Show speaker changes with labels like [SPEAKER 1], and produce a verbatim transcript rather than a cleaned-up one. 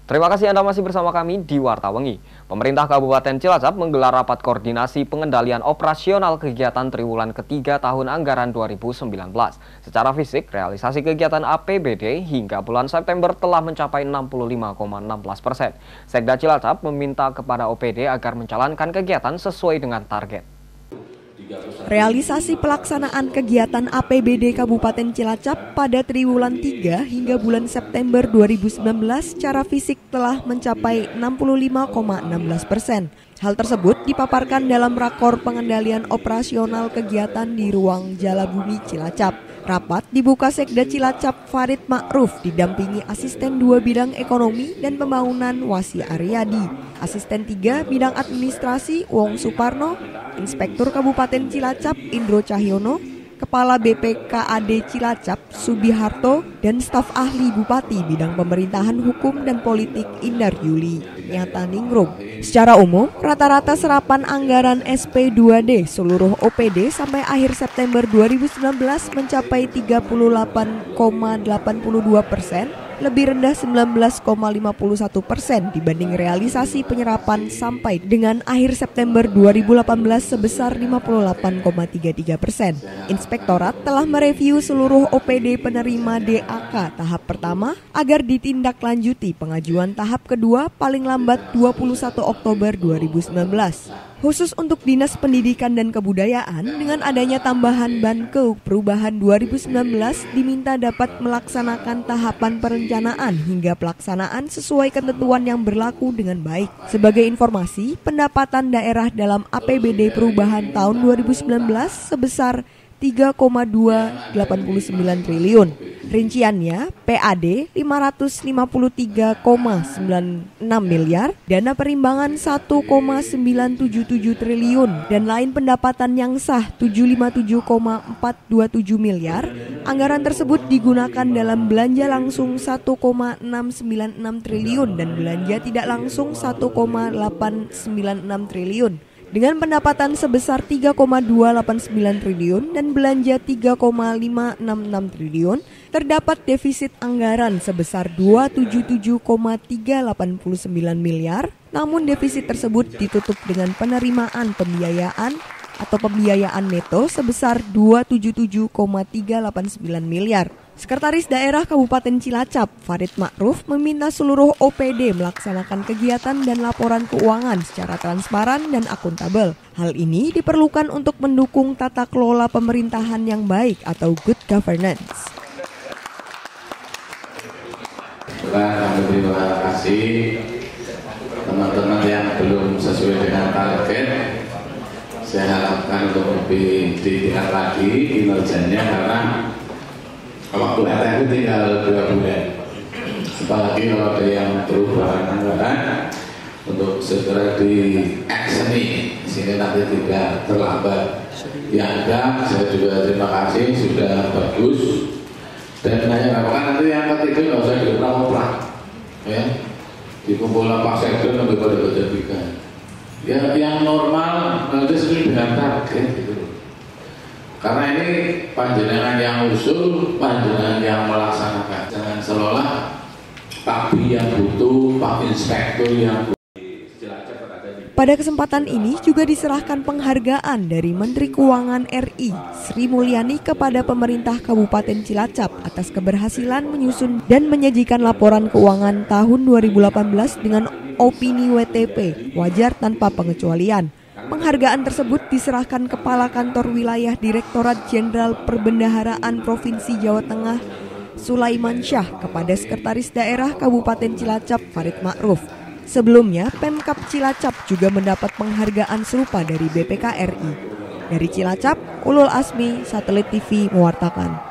[SPEAKER 1] Terima kasih Anda masih bersama kami di Warta Wengi. Pemerintah Kabupaten Cilacap menggelar rapat koordinasi pengendalian operasional kegiatan triwulan ketiga tahun anggaran dua ribu sembilan belas. Secara fisik, realisasi kegiatan A P B D hingga bulan September telah mencapai enam puluh lima koma satu enam persen. Sekda Cilacap meminta kepada O P D agar menjalankan kegiatan sesuai dengan target.
[SPEAKER 2] Realisasi pelaksanaan kegiatan A P B D Kabupaten Cilacap pada triwulan tiga hingga bulan September dua ribu sembilan belas secara fisik telah mencapai enam puluh lima koma satu enam persen. Hal tersebut dipaparkan dalam rakor pengendalian operasional kegiatan di ruang Jalabumi Cilacap. Rapat dibuka Sekda Cilacap Farid Ma'ruf didampingi Asisten dua Bidang Ekonomi dan Pembangunan Wasi Aryadi, Asisten tiga Bidang Administrasi Wong Suparno, Inspektur Kabupaten Cilacap Indro Cahyono, Kepala B P K A D Cilacap Subiharto, dan staf ahli Bupati Bidang Pemerintahan Hukum dan Politik Indar Yuli Nyataningrum. Secara umum, rata-rata serapan anggaran S P dua D seluruh O P D sampai akhir September dua ribu sembilan belas mencapai tiga puluh delapan koma delapan dua persen, lebih rendah sembilan belas koma lima satu persen dibanding realisasi penyerapan sampai dengan akhir September dua ribu delapan belas sebesar lima puluh delapan koma tiga tiga persen. Inspektorat telah mereview seluruh O P D penerima D A K tahap pertama agar ditindaklanjuti pengajuan tahap kedua paling lambat dua puluh satu Oktober dua ribu sembilan belas. Khusus untuk Dinas Pendidikan dan Kebudayaan, dengan adanya tambahan Bankeu Perubahan dua ribu sembilan belas diminta dapat melaksanakan tahapan perencanaan hingga pelaksanaan sesuai ketentuan yang berlaku dengan baik. Sebagai informasi, pendapatan daerah dalam A P B D Perubahan tahun dua ribu sembilan belas sebesar tiga koma dua delapan sembilan triliun. Rinciannya, P A D lima ratus lima puluh tiga koma sembilan enam miliar, dana perimbangan satu koma sembilan tujuh tujuh triliun, dan lain pendapatan yang sah tujuh ratus lima puluh tujuh koma empat dua tujuh miliar. Anggaran tersebut digunakan dalam belanja langsung satu koma enam sembilan enam triliun dan belanja tidak langsung satu koma delapan sembilan enam triliun. Dengan pendapatan sebesar tiga koma dua delapan sembilan triliun dan belanja tiga koma lima enam enam triliun, terdapat defisit anggaran sebesar dua ratus tujuh puluh tujuh koma tiga delapan sembilan miliar, namun defisit tersebut ditutup dengan penerimaan pembiayaan atau pembiayaan neto sebesar dua ratus tujuh puluh tujuh koma tiga delapan sembilan miliar. Sekretaris Daerah Kabupaten Cilacap, Farid Ma'ruf, meminta seluruh O P D melaksanakan kegiatan dan laporan keuangan secara transparan dan akuntabel. Hal ini diperlukan untuk mendukung tata kelola pemerintahan yang baik atau good governance.
[SPEAKER 3] Terima kasih teman-teman yang belum sesuai dengan target. Saya harapkan untuk lebih ditingkat lagi kinerjanya karena waktu N T F tinggal dua bulan. Apalagi kalau ada yang perubahan anggaran untuk segera di actioni sehingga nanti tidak terlambat. Yang ada, saya juga terima kasih sudah bagus. Dan hanya apa nanti yang ketiga nggak usah dioprak-oprak, ya, dikumpulkan Pak Sekda sampai pada berjadikan. Ya, yang normal nanti sesuai dengan target gitu. Karena ini panjenengan yang usul, panjenengan yang melaksanakan. Jangan seolah Pak B yang butuh, Pak Inspektur yang butuh.
[SPEAKER 2] Pada kesempatan ini juga diserahkan penghargaan dari Menteri Keuangan R I Sri Mulyani kepada pemerintah Kabupaten Cilacap atas keberhasilan menyusun dan menyajikan laporan keuangan tahun dua ribu delapan belas dengan opini W T P wajar tanpa pengecualian. Penghargaan tersebut diserahkan Kepala Kantor Wilayah Direktorat Jenderal Perbendaharaan Provinsi Jawa Tengah Sulaiman Syah kepada Sekretaris Daerah Kabupaten Cilacap Farid Ma'ruf. Sebelumnya, Pemkab Cilacap juga mendapat penghargaan serupa dari B P K R I. Dari Cilacap, Ulul Asmi, Satelit T V mewartakan.